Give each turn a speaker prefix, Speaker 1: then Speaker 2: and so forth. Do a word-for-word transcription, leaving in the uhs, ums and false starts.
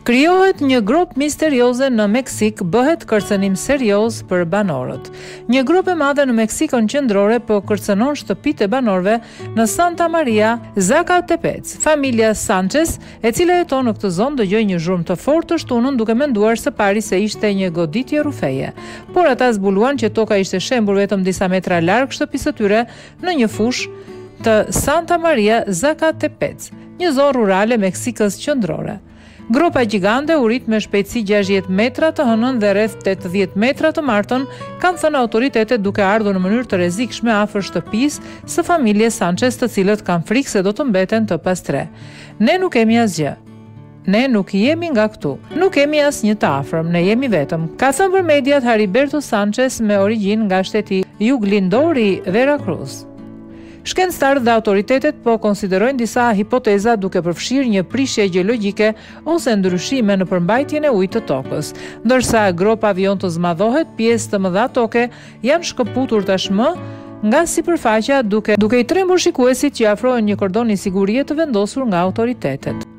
Speaker 1: Krijohet një grop misterioze në Meksikë, bëhet kërcënim serioz për banorët. Një grup e madhe në Meksikën qendrore po kërcënon shtëpitë e banorëve në Santa Maria, 𝙎𝙪𝙗𝙧𝙞𝙗𝙧, familja Sanchez, e cila jeton në këtë zonë, dëgjoi një zhurmë të fortë të shtunën duke menduar së pari se ishte një goditje rrufeje. Por ata zbuluan që toka ishte shembur vetëm disa metra larg shtëpisë së tyre në një fushë të Santa Maria 𝙎𝙪𝙗𝙧𝙞𝙗, një zonë rurale Meksikës qendrore. Gropa gjigande u rit me shpejtësi gjashtëdhjetë metra të hënën dhe rreth tetëdhjetë metra të martën, kanë thënë autoritetet duke ardhur në mënyrë të rrezikshme afër shtëpisë së familjes Sanchez, të cilët kanë frikë se do të mbeten të pastre. Ne nuk kemi asgjë. Ne nuk jemi nga këtu. Nuk kemi asnjë të afërm, ne jemi vetëm, ka thënë për mediat Heriberto Sanchez, me origjinë nga shteti juglindor i Veracruz. Shkencëtarët dhe autoritetet po konsiderojnë disa hipoteza duke përfshirë një prishje gjeologjike ose ndryshime në përmbajtjen e ujit të tokës. Ndërsa gropa avion të zmadhohet, pjesë të mëdha toke janë shkëputur tashmë nga sipërfaqja duke duke i trembur shikuesit që afrohen një kordoni sigurie të vendosur nga autoritetet.